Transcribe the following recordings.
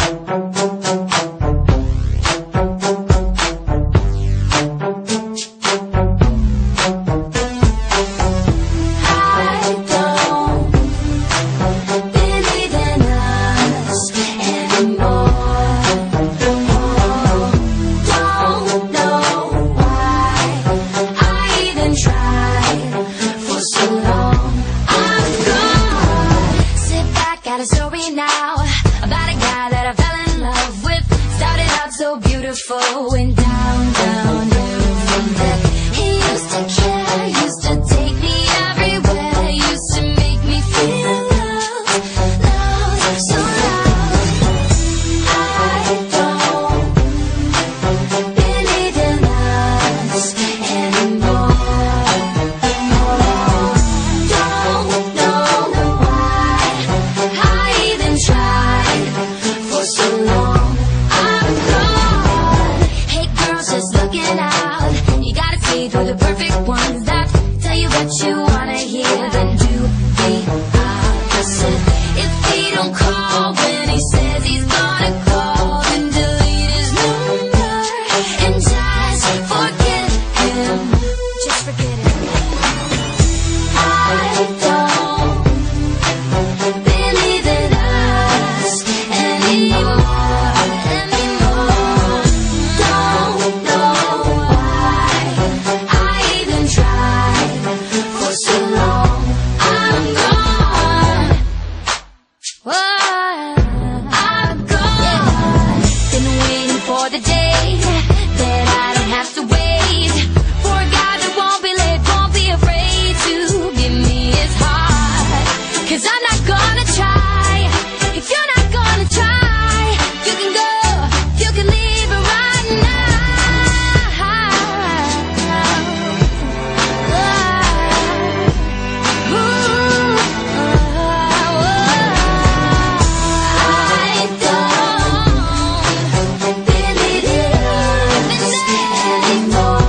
Got a story now about a guy that I fell in love with. Started out so beautiful, went down, down, down from there. He used to care, used to take me everywhere, used to make me feel love, love, so love. I don't believe in us anymore. Don't know why I even tried for so long. I'm gone. Hey girls, just looking out. You gotta see through the perfect ones that tell you what you wanna hear, then do the opposite. If he don't call when he says he's gonna call, then delete his number and just forget him. Just forget him. I don't believe in us anymore, anymore. Don't know why I even tried for so long. I'm gone. Whoa, I'm gone. Been waiting for the day that I don't have to wait for a guy that won't be late, won't be afraid to give me his heart. 'Cause I'm not gonna try. If you're not gonna try, you can go, you can leave it right now. Ooh, I don't believe in us anymore.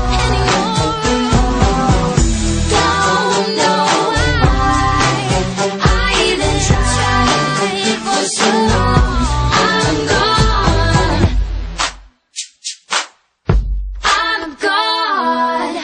Don't know why I even tried for so long. I'm gone. I'm gone.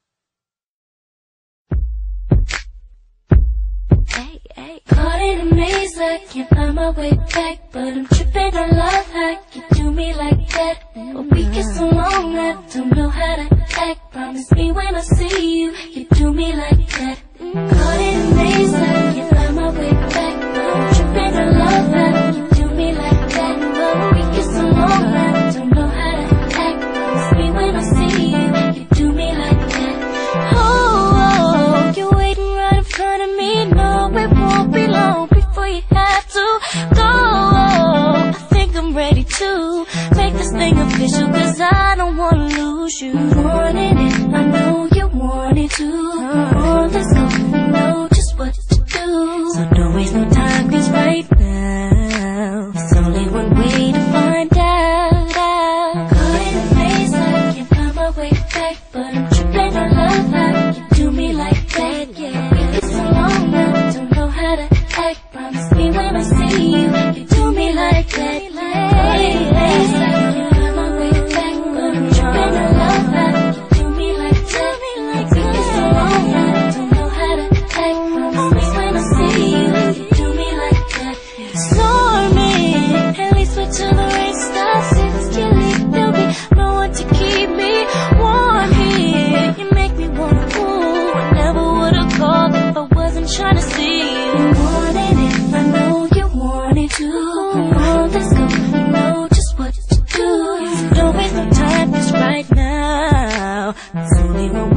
Hey, hey. Caught in a maze, I can't find my way back, but I'm tripping. I love how you do me like that. But we get so long, I don't know how to act. Promise me when I see you, you do me like that. Caught in a maze, I can't find my way back, but I'm tripping. I love how you do me like that. But we get so long, I don't know how to act. Promise me when I see you, you do me like that. Oh, you're waiting right in front of me. No, it won't be long before you have to go. I think I'm ready to make this thing official, 'cause I don't wanna lose you. Wanting it, I know you want it too. Oh, let's go, you know just what to do. So don't waste no time, 'cause right now it's only one way to find out. Caught in a maze, I can't find my way back, but I'm tripping. I love how you do me like that. Yeah, it's so long now, don't know how to act. Promise me when I see you, you do me like that. Caught in a maze, I can't find my way back, but I'm tripping. I love how you do me like that. It's so long now, don't know how to act. Promise me when I see you, you do me like that. Storming, at least wait till the rain stops. If you leave, there'll be no one to keep me warm here. You make me wanna cool. I never would've called if I wasn't trying to see you. Wanting it, I know you want it too. Oh, let's go, you know just what to do. So don't waste no time, 'cause right now it's only one